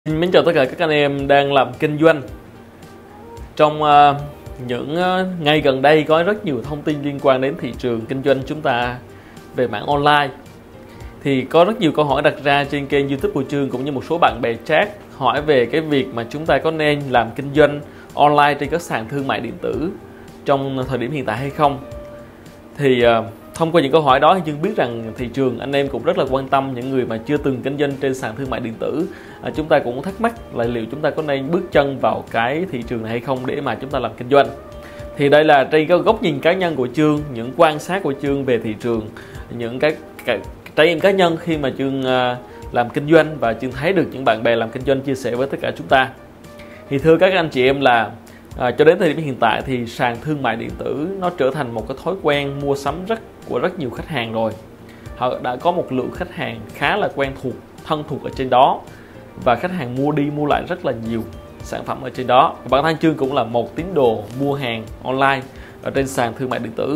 Mến chào tất cả các anh em đang làm kinh doanh. Trong những ngày gần đây có rất nhiều thông tin liên quan đến thị trường kinh doanh chúng ta về mảng online. Thì có rất nhiều câu hỏi đặt ra trên kênh YouTube của Trương cũng như một số bạn bè chat hỏi về cái việc mà chúng ta có nên làm kinh doanh online trên các sàn thương mại điện tử trong thời điểm hiện tại hay không. Thì thông qua những câu hỏi đó thì Trương biết rằng thị trường anh em cũng rất là quan tâm, những người mà chưa từng kinh doanh trên sàn thương mại điện tử. Chúng ta cũng thắc mắc là liệu chúng ta có nên bước chân vào cái thị trường này hay không để mà chúng ta làm kinh doanh. Thì đây là trên cái góc nhìn cá nhân của Trương, những quan sát của Trương về thị trường, những cái trải nghiệm cá nhân khi mà Trương làm kinh doanh và Trương thấy được những bạn bè làm kinh doanh chia sẻ với tất cả chúng ta. Thì thưa các anh chị em là cho đến thời điểm hiện tại thì sàn thương mại điện tử nó trở thành một cái thói quen mua sắm của rất nhiều khách hàng rồi. Họ đã có một lượng khách hàng khá là quen thuộc, thân thuộc ở trên đó, và khách hàng mua đi mua lại rất là nhiều sản phẩm ở trên đó. Bản thân Trương cũng là một tín đồ mua hàng online ở trên sàn thương mại điện tử.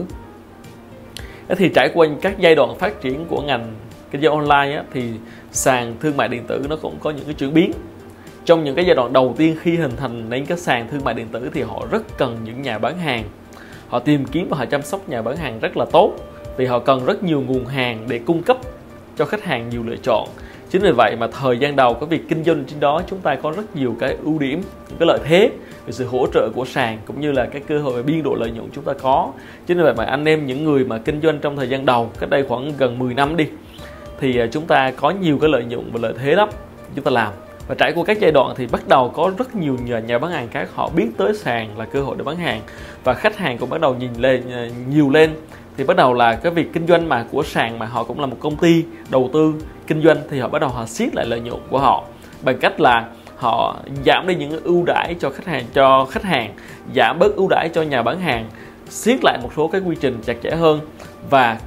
Thì trải qua các giai đoạn phát triển của ngành kinh doanh online thì sàn thương mại điện tử nó cũng có những cái chuyển biến. Trong những cái giai đoạn đầu tiên khi hình thành nên các sàn thương mại điện tử thì họ rất cần những nhà bán hàng. Họ tìm kiếm và họ chăm sóc nhà bán hàng rất là tốt, vì họ cần rất nhiều nguồn hàng để cung cấp cho khách hàng nhiều lựa chọn. Chính vì vậy mà thời gian đầu cái việc kinh doanh trên đó chúng ta có rất nhiều cái ưu điểm, những cái lợi thế về sự hỗ trợ của sàn cũng như là cái cơ hội về biên độ lợi nhuận chúng ta có. Chính vì vậy mà anh em những người mà kinh doanh trong thời gian đầu, cách đây khoảng gần 10 năm đi, thì chúng ta có nhiều cái lợi nhuận và lợi thế lắm chúng ta làm. Và trải qua các giai đoạn thì bắt đầu có rất nhiều nhà bán hàng khác họ biết tới sàn là cơ hội để bán hàng, và khách hàng cũng bắt đầu nhìn lên nhiều lên. Thì bắt đầu là cái việc kinh doanh mà của sàn mà họ cũng là một công ty đầu tư kinh doanh, thì họ bắt đầu họ siết lại lợi nhuận của họ bằng cách là họ giảm đi những ưu đãi cho khách hàng, giảm bớt ưu đãi cho nhà bán hàng, siết lại một số cái quy trình chặt chẽ hơn, và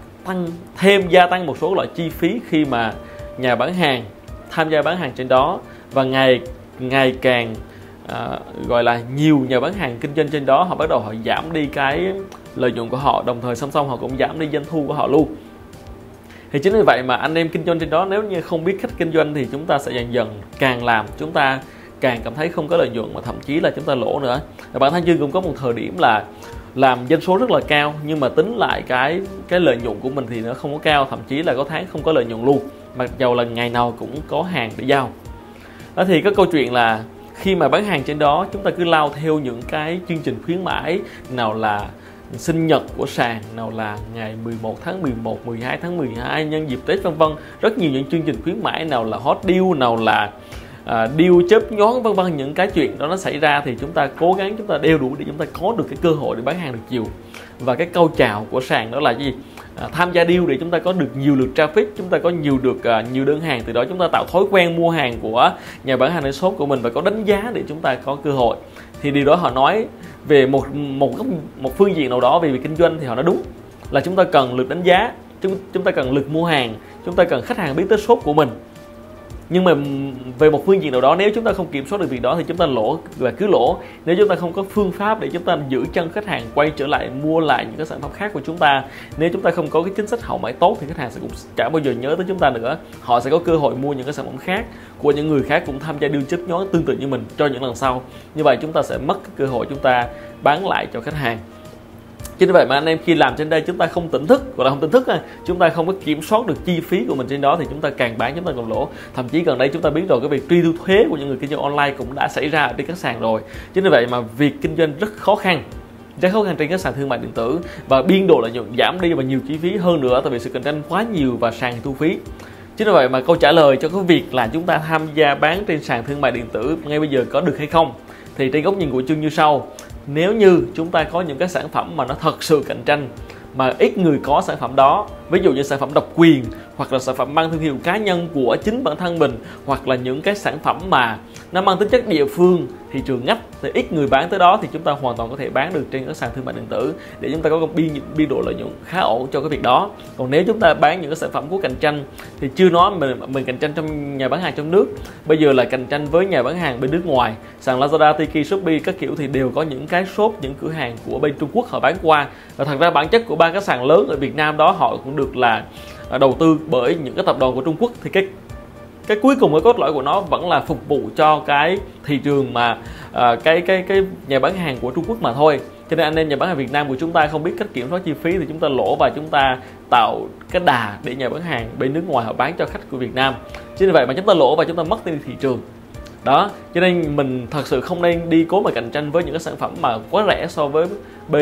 gia tăng một số loại chi phí khi mà nhà bán hàng tham gia bán hàng trên đó. Và ngày càng gọi là nhiều nhà bán hàng kinh doanh trên đó, họ bắt đầu họ giảm đi cái lợi nhuận của họ, đồng thời song song họ cũng giảm đi doanh thu của họ luôn. Thì chính vì vậy mà anh em kinh doanh trên đó, nếu như không biết cách kinh doanh thì chúng ta sẽ dần dần càng làm chúng ta càng cảm thấy không có lợi nhuận, mà thậm chí là chúng ta lỗ nữa. Và bản thân Trương cũng có một thời điểm là làm doanh số rất là cao, nhưng mà tính lại cái lợi nhuận của mình thì nó không có cao, thậm chí là có tháng không có lợi nhuận luôn, mặc dầu là ngày nào cũng có hàng để giao. Đó thì có câu chuyện là khi mà bán hàng trên đó, chúng ta cứ lao theo những cái chương trình khuyến mãi, nào là sinh nhật của sàn, nào là ngày 11 tháng 11, 12 tháng 12, nhân dịp Tết vân vân. Rất nhiều những chương trình khuyến mãi, nào là hot deal, nào là deal chớp nhoáng vân vân. Những cái chuyện đó nó xảy ra thì chúng ta cố gắng chúng ta đeo đuổi để chúng ta có được cái cơ hội để bán hàng được nhiều. Và cái câu chào của sàn đó là gì? Tham gia deal để chúng ta có được nhiều lượt traffic, chúng ta có nhiều đơn hàng, từ đó chúng ta tạo thói quen mua hàng của nhà bán hàng trên shop của mình và có đánh giá để chúng ta có cơ hội. Thì điều đó họ nói về một phương diện nào đó về việc kinh doanh thì họ nói đúng, là chúng ta cần lượt đánh giá, chúng ta cần lượt mua hàng, chúng ta cần khách hàng biết tới shop của mình. Nhưng mà về một phương diện nào đó, nếu chúng ta không kiểm soát được việc đó thì chúng ta lỗ và cứ lỗ. Nếu chúng ta không có phương pháp để chúng ta giữ chân khách hàng quay trở lại mua lại những cái sản phẩm khác của chúng ta, nếu chúng ta không có cái chính sách hậu mãi tốt thì khách hàng sẽ cũng chả bao giờ nhớ tới chúng ta nữa. Họ sẽ có cơ hội mua những cái sản phẩm khác của những người khác cũng tham gia deal chớp nhoáng tương tự như mình cho những lần sau. Như vậy chúng ta sẽ mất cái cơ hội chúng ta bán lại cho khách hàng. Chính vì vậy mà anh em khi làm trên đây chúng ta không tỉnh thức, gọi là không tỉnh thức, chúng ta không có kiểm soát được chi phí của mình trên đó thì chúng ta càng bán chúng ta càng lỗ. Thậm chí gần đây chúng ta biết rồi, cái việc truy thu thuế của những người kinh doanh online cũng đã xảy ra trên các sàn rồi. Chính vì vậy mà việc kinh doanh rất khó khăn trên các sàn thương mại điện tử, và biên độ lợi nhuận giảm đi và nhiều chi phí hơn nữa, tại vì sự cạnh tranh quá nhiều và sàn thu phí. Chính vì vậy mà câu trả lời cho cái việc là chúng ta tham gia bán trên sàn thương mại điện tử ngay bây giờ có được hay không, thì trên góc nhìn của Trương như sau. Nếu như chúng ta có những cái sản phẩm mà nó thật sự cạnh tranh, mà ít người có sản phẩm đó, ví dụ như sản phẩm độc quyền, hoặc là sản phẩm mang thương hiệu cá nhân của chính bản thân mình, hoặc là những cái sản phẩm mà nó mang tính chất địa phương, thị trường ngách thì ít người bán tới đó, thì chúng ta hoàn toàn có thể bán được trên các sàn thương mại điện tử để chúng ta có biên độ lợi nhuận khá ổn cho cái việc đó. Còn nếu chúng ta bán những cái sản phẩm của cạnh tranh thì chưa nói mình cạnh tranh trong nhà bán hàng trong nước, bây giờ là cạnh tranh với nhà bán hàng bên nước ngoài, sàn Lazada, Tiki, Shopee các kiểu thì đều có những cái shop, những cửa hàng của bên Trung Quốc họ bán qua. Và thật ra bản chất của ba cái sàn lớn ở Việt Nam đó họ cũng được là đầu tư bởi những cái tập đoàn của Trung Quốc, thì cái cuối cùng cái cốt lõi của nó vẫn là phục vụ cho cái thị trường mà cái nhà bán hàng của Trung Quốc mà thôi. Cho nên anh em nhà bán hàng Việt Nam của chúng ta không biết cách kiểm soát chi phí thì chúng ta lỗ, và chúng ta tạo cái đà để nhà bán hàng bên nước ngoài họ bán cho khách của Việt Nam. Chính vì vậy mà chúng ta lỗ và chúng ta mất đi thị trường. Đó, cho nên mình thật sự không nên đi cố mà cạnh tranh với những cái sản phẩm mà quá rẻ so với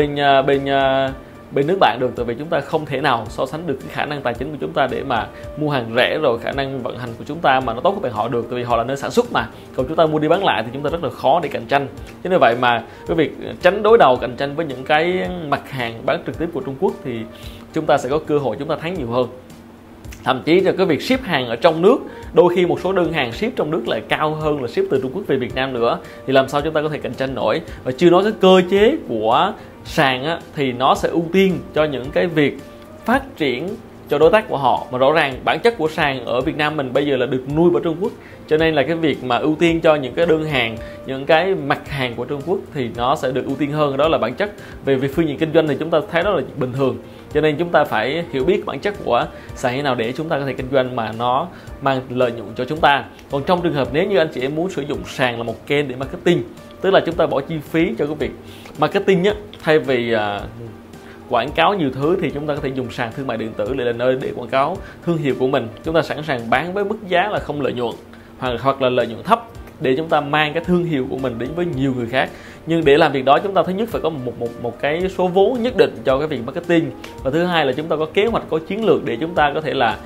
bên nước bạn được, tại vì chúng ta không thể nào so sánh được cái khả năng tài chính của chúng ta để mà mua hàng rẻ, rồi khả năng vận hành của chúng ta mà nó tốt hơn họ được, tại vì họ là nơi sản xuất mà. Còn chúng ta mua đi bán lại thì chúng ta rất là khó để cạnh tranh. Chính vì vậy mà cái việc tránh đối đầu cạnh tranh với những cái mặt hàng bán trực tiếp của Trung Quốc thì chúng ta sẽ có cơ hội chúng ta thắng nhiều hơn. Thậm chí là cái việc ship hàng ở trong nước, đôi khi một số đơn hàng ship trong nước lại cao hơn là ship từ Trung Quốc về Việt Nam nữa, thì làm sao chúng ta có thể cạnh tranh nổi. Và chưa nói cái cơ chế của sàn á, thì nó sẽ ưu tiên cho những cái việc phát triển cho đối tác của họ, mà rõ ràng bản chất của sàn ở Việt Nam mình bây giờ là được nuôi bởi Trung Quốc, cho nên là cái việc mà ưu tiên cho những cái đơn hàng, những cái mặt hàng của Trung Quốc thì nó sẽ được ưu tiên hơn. Đó là bản chất về phương diện kinh doanh thì chúng ta thấy đó là bình thường, cho nên chúng ta phải hiểu biết bản chất của sàn như nào để chúng ta có thể kinh doanh mà nó mang lợi nhuận cho chúng ta. Còn trong trường hợp nếu như anh chị em muốn sử dụng sàn là một kênh để marketing, tức là chúng ta bỏ chi phí cho cái việc marketing á, thay vì quảng cáo nhiều thứ thì chúng ta có thể dùng sàn thương mại điện tử để là nơi để quảng cáo thương hiệu của mình. Chúng ta sẵn sàng bán với mức giá là không lợi nhuận hoặc là lợi nhuận thấp để chúng ta mang cái thương hiệu của mình đến với nhiều người khác. Nhưng để làm việc đó chúng ta thứ nhất phải có một cái số vốn nhất định cho cái việc marketing, và thứ hai là chúng ta có kế hoạch, có chiến lược để chúng ta có thể là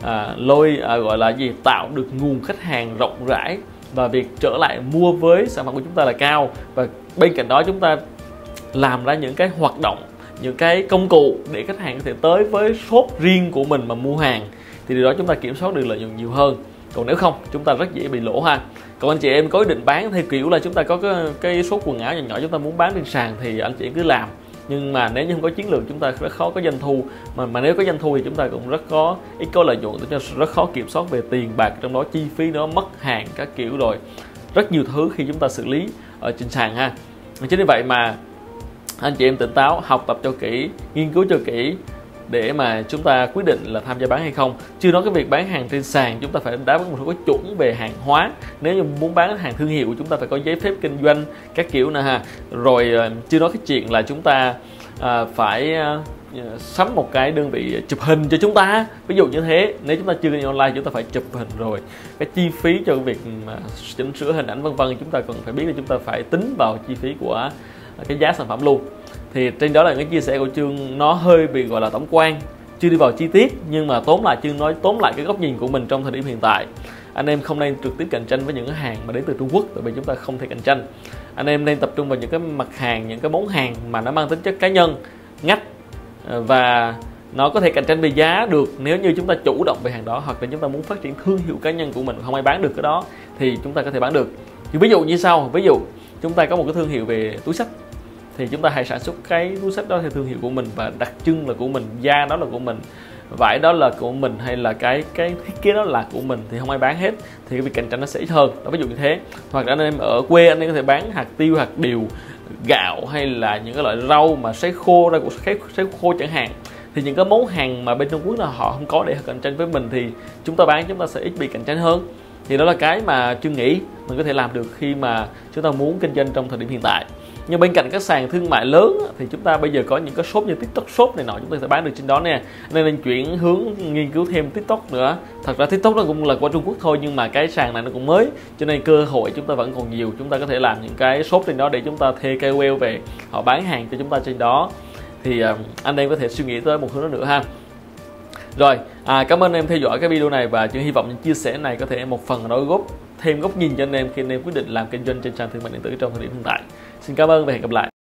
gọi là gì, tạo được nguồn khách hàng rộng rãi và việc trở lại mua với sản phẩm của chúng ta là cao. Và bên cạnh đó chúng ta làm ra những cái hoạt động, những cái công cụ để khách hàng có thể tới với shop riêng của mình mà mua hàng, thì điều đó chúng ta kiểm soát được lợi nhuận nhiều hơn. Còn nếu không chúng ta rất dễ bị lỗ ha. Còn anh chị em có ý định bán theo kiểu là chúng ta có cái số quần áo nhỏ nhỏ chúng ta muốn bán trên sàn thì anh chị em cứ làm, nhưng mà nếu như không có chiến lược chúng ta rất khó có doanh thu, mà nếu có doanh thu thì chúng ta cũng rất ít có lợi nhuận, rất khó kiểm soát về tiền bạc, trong đó chi phí nó mất hàng các kiểu, rồi rất nhiều thứ khi chúng ta xử lý ở trên sàn ha. Chính vì vậy mà anh chị em tỉnh táo, học tập cho kỹ, nghiên cứu cho kỹ để mà chúng ta quyết định là tham gia bán hay không. Chưa nói cái việc bán hàng trên sàn chúng ta phải đáp ứng một số chuẩn về hàng hóa. Nếu như muốn bán hàng thương hiệu chúng ta phải có giấy phép kinh doanh các kiểu nè ha. Rồi chưa nói cái chuyện là chúng ta phải sắm một cái đơn vị chụp hình cho chúng ta, ví dụ như thế. Nếu chúng ta chưa kinh doanh online chúng ta phải chụp hình, rồi cái chi phí cho cái việc chỉnh sửa hình ảnh vân vân chúng ta cần phải biết là chúng ta phải tính vào chi phí của cái giá sản phẩm luôn. Thì trên đó là cái chia sẻ của Chương nó hơi bị gọi là tổng quan, chưa đi vào chi tiết, nhưng mà Chương nói tóm lại cái góc nhìn của mình trong thời điểm hiện tại. Anh em không nên trực tiếp cạnh tranh với những cái hàng mà đến từ Trung Quốc, tại vì chúng ta không thể cạnh tranh. Anh em nên tập trung vào những cái mặt hàng, những cái món hàng mà nó mang tính chất cá nhân, ngách, và nó có thể cạnh tranh về giá được nếu như chúng ta chủ động về hàng đó, hoặc là chúng ta muốn phát triển thương hiệu cá nhân của mình không ai bán được cái đó thì chúng ta có thể bán được. Thì ví dụ như sau, ví dụ chúng ta có một cái thương hiệu về túi xách thì chúng ta hãy sản xuất cái túi xách đó theo thương hiệu của mình và đặc trưng là của mình, da đó là của mình, vải đó là của mình, hay là cái thiết kế đó là của mình, thì không ai bán hết, thì cái việc cạnh tranh nó sẽ ít hơn đó, ví dụ như thế. Hoặc là anh em ở quê anh em có thể bán hạt tiêu, hạt điều, gạo, hay là những cái loại rau mà sấy khô ra của sấy khô chẳng hạn. Thì những cái món hàng mà bên Trung Quốc là họ không có để cạnh tranh với mình thì chúng ta bán chúng ta sẽ ít bị cạnh tranh hơn. Thì đó là cái mà Chương nghĩ mình có thể làm được khi mà chúng ta muốn kinh doanh trong thời điểm hiện tại. Nhưng bên cạnh các sàn thương mại lớn thì chúng ta bây giờ có những cái shop như TikTok Shop này nọ, chúng ta sẽ bán được trên đó nè, nên chuyển hướng nghiên cứu thêm TikTok nữa. Thật ra TikTok nó cũng là của Trung Quốc thôi, nhưng mà cái sàn này nó cũng mới, cho nên cơ hội chúng ta vẫn còn nhiều. Chúng ta có thể làm những cái shop trên đó để chúng ta thuê KOL về họ bán hàng cho chúng ta trên đó, thì anh em có thể suy nghĩ tới một hướng đó nữa ha. Rồi, cảm ơn em theo dõi cái video này, và Chương hy vọng những chia sẻ này có thể một phần đó góp thêm góc nhìn cho anh em khi anh em quyết định làm kinh doanh trên sàn thương mại điện tử trong thời điểm hiện tại. Xin cảm ơn và hẹn gặp lại.